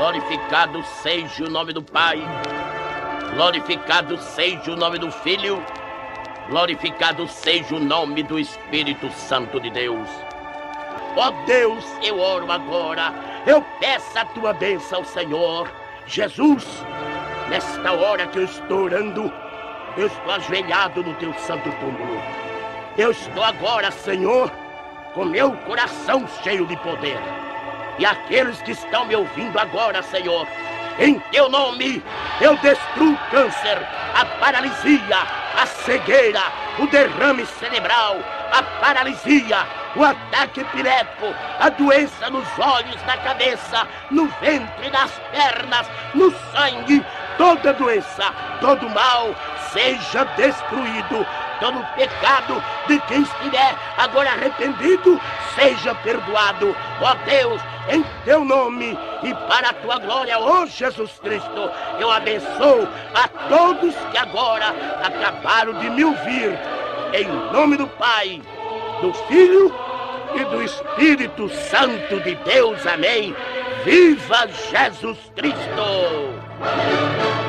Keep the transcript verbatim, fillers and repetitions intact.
Glorificado seja o nome do Pai, glorificado seja o nome do Filho, glorificado seja o nome do Espírito Santo de Deus. Ó Deus, eu oro agora, eu peço a tua bênção, Senhor. Jesus, nesta hora que eu estou orando, eu estou ajoelhado no teu santo túmulo. Eu estou agora, Senhor, com meu coração cheio de poder. E aqueles que estão me ouvindo agora, Senhor, em teu nome, eu destruo o câncer, a paralisia, a cegueira, o derrame cerebral, a paralisia, o ataque epilético, a doença nos olhos, na cabeça, no ventre, nas pernas, no sangue. Toda doença, todo mal, seja destruído. Todo pecado de quem estiver agora arrependido, seja perdoado. Ó Deus, em teu nome e para a tua glória, ó Jesus Cristo, eu abençoo a todos que agora acabaram de me ouvir. Em nome do Pai, do Filho e do Espírito Santo de Deus. Amém. Viva Jesus Cristo!